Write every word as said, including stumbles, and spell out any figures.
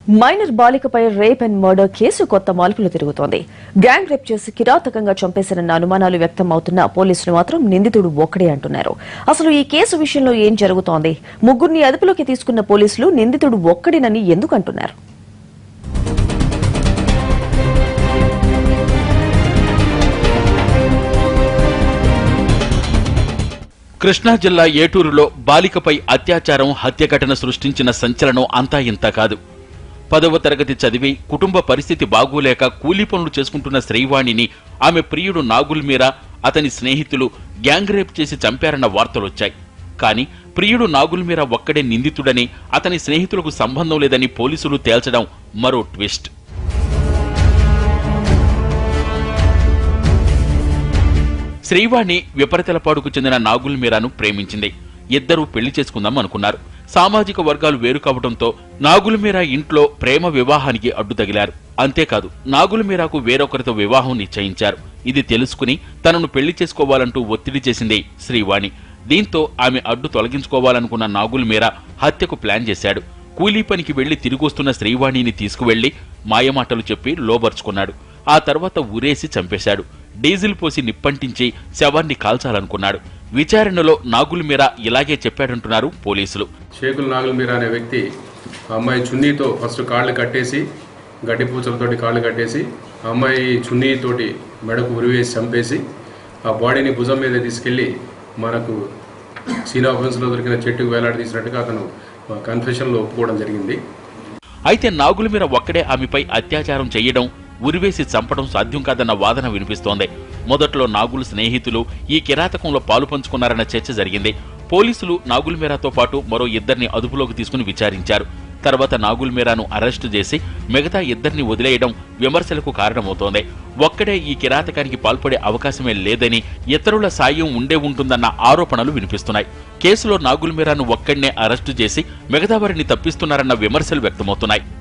Minor బాలికపై rape and murder case కొత్త మలుపులు తిరుగుతోంది. గ్యాంగ్ రేప్ చేసి కిరాతకంగా చంపేశారన్న అనుమానాలు వ్యక్తం అవుతున్న పోలీసులు మాత్రం నిందితుడు ఒక్కడే అంటున్నారు. అసలు ఈ కేసు విషయంలో ఏం జరుగుతోంది? ముగ్గురిని అదుపులోకి తీసుకున్న పోలీసులు నిందితుడు ఒక్కడేనని ఎందుకు అంటున్నారు? కృష్ణా జిల్లా ఏటూరులో బాలికపై అత్యాచారం హత్య ఘటన సృష్టించిన సంచలనం అంతా ఇంత కాదు. పదవ తరగతి చదివి కుటుంబ పరిస్థితి బాగోలేక కూలీ పనులు చేసుకుంటున్న శ్రీవాణిని ఆమె ప్రియుడు నాగుల్ మీరా అతని స్నేహితులు గ్యాంగ్ రేప్ చేసి చంపారన్న వార్తలొచ్చాయి. కానీ ప్రియుడు నాగుల్ మీరా ఒక్కడే నిందితుడని, అతని స్నేహితులకు సంబంధం లేదని పోలీసులు తేల్చడం మరో ట్విస్ట్. శ్రీవాణి విపరీతలపాడుకు చెందిన నాగుల్ మీరాను ప్రేమించింది. ఇద్దరూ పెళ్లి చేసుకుందాం అనుకున్నారు. సామాజిక వర్గాలు వేరు కావడంతో నాగుల్ మీరా ఇంట్లో ప్రేమ వివాహానికి అడ్డు తగిలారు. అంతేకాదు, నాగుల్ మీరాకు వేరొకరితో వివాహం నిశ్చయించారు. ఇది తెలుసుకుని తనను పెళ్లి చేసుకోవాలంటూ ఒత్తిడి చేసింది శ్రీవాణి. దీంతో ఆమె అడ్డు తొలగించుకోవాలనుకున్న నాగుల్ మీరా హత్యకు ప్లాన్ చేశాడు. కూలీ పనికి వెళ్లి తిరిగొస్తున్న శ్రీవాణిని తీసుకువెళ్లి మాయమాటలు చెప్పి లోబర్చుకున్నాడు. ఆ తర్వాత ఊరేసి చంపేశాడు. డీజిల్ పోసి నిప్పంటించి శవాన్ని కాల్చాలనుకున్నాడు. విచారణలో నాగుల్ మీరా ఇలాగే చెప్పాడంటున్నారు పోలీసులు. షేకుల్ నాగుల్ మీరా అనే వ్యక్తి అమ్మాయి చున్నీతో ఫస్ట్ కాళ్ళు కట్టేసి, గడ్డి పూచలతోటి కాళ్ళు కట్టేసి, అమ్మాయి చున్నీతోటి మెడకు ఉరివేసి చంపేసి ఆ బాడీని భుజం మీద తీసుకెళ్లి మనకు సీనా ఆఫెన్స్లో దొరికిన చెట్టుకు వేలాడి తీసినట్టుగా అతను కన్ఫెషన్లో ఒప్పుకోవడం జరిగింది. అయితే నాగుల్ మీరా ఒక్కడే ఆమెపై అత్యాచారం చేయడం, ఉరివేసి చంపడం సాధ్యం కాదన్న వాదన వినిపిస్తోంది. మొదట్లో నాగుల్ స్నేహితులు ఈ కిరాతకంలో పాలు పంచుకున్నారన్న చర్చ జరిగింది. పోలీసులు నాగుల్ మీరాతో పాటు మరో ఇద్దరిని అదుపులోకి తీసుకుని విచారించారు. తర్వాత నాగుల్ మీరాను అరెస్టు చేసి మిగతా ఇద్దరిని వదిలేయడం విమర్శలకు కారణమవుతోంది. ఒక్కడే ఈ కిరాతకానికి పాల్పడే అవకాశమే లేదని, ఇతరుల సాయం ఉండే ఉంటుందన్న ఆరోపణలు వినిపిస్తున్నాయి. కేసులో నాగుల్ మీరాను ఒక్కడినే అరెస్టు చేసి మిగతా వారిని తప్పిస్తున్నారన్న విమర్శలు వ్యక్తమవుతున్నాయి.